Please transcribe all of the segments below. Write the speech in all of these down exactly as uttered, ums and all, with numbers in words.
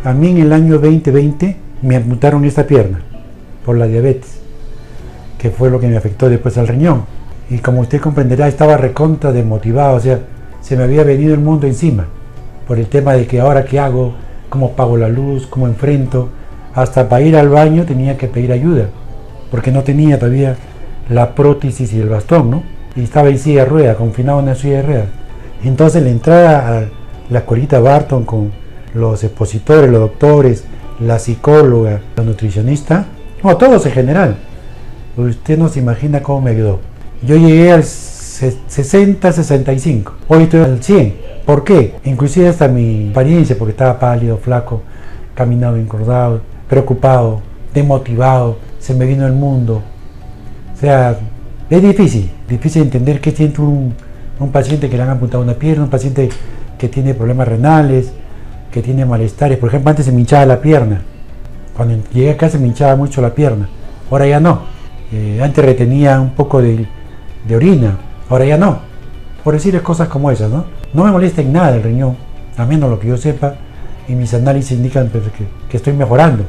A mí en el año veinte veinte me amputaron esta pierna por la diabetes, que fue lo que me afectó después al riñón. Y como usted comprenderá, estaba recontra desmotivado, o sea, se me había venido el mundo encima, por el tema de que ahora qué hago, cómo pago la luz, cómo enfrento. Hasta para ir al baño tenía que pedir ayuda, porque no tenía todavía la prótesis y el bastón, ¿no? Y estaba en silla de ruedas, confinado en una silla de ruedas. Entonces la entrada a la escuelita Barton con los expositores, los doctores, la psicóloga, la nutricionista, no, todos en general, usted no se imagina cómo me ayudó. Yo llegué al sesenta, sesenta y cinco, hoy estoy al cien. ¿Por qué? Inclusive hasta mi apariencia, porque estaba pálido, flaco, caminado encordado, preocupado, desmotivado, se me vino el mundo. O sea, es difícil, difícil entender qué siente un, un paciente que le han amputado una pierna, un paciente que tiene problemas renales, que tiene malestares. Por ejemplo, antes se me hinchaba la pierna. Cuando llegué acá se me hinchaba mucho la pierna, ahora ya no. Eh, antes retenía un poco de, de orina, ahora ya no. Por decirles cosas como esas, ¿no? No me molesta en nada el riñón, a menos lo que yo sepa, y mis análisis indican que, que estoy mejorando.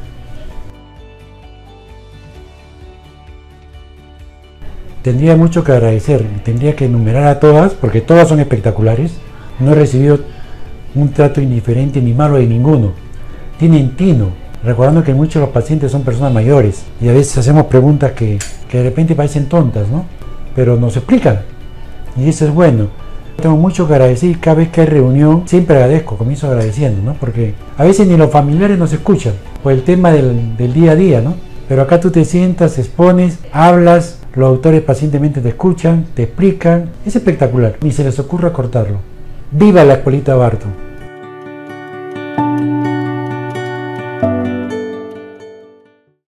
Tendría mucho que agradecer, tendría que enumerar a todas, porque todas son espectaculares. No he recibido un trato indiferente ni malo de ninguno. Tienen tino, recordando que muchos de los pacientes son personas mayores y a veces hacemos preguntas que, que de repente parecen tontas, ¿no? Pero nos explican y eso es bueno. Tengo mucho que agradecer, cada vez que hay reunión siempre agradezco, comienzo agradeciendo, ¿no? Porque a veces ni los familiares nos escuchan por el tema del, del día a día, ¿no? Pero acá tú te sientas, expones, hablas, los autores pacientemente te escuchan, te explican, es espectacular, ni se les ocurra cortarlo. ¡Viva la escuelita Barton!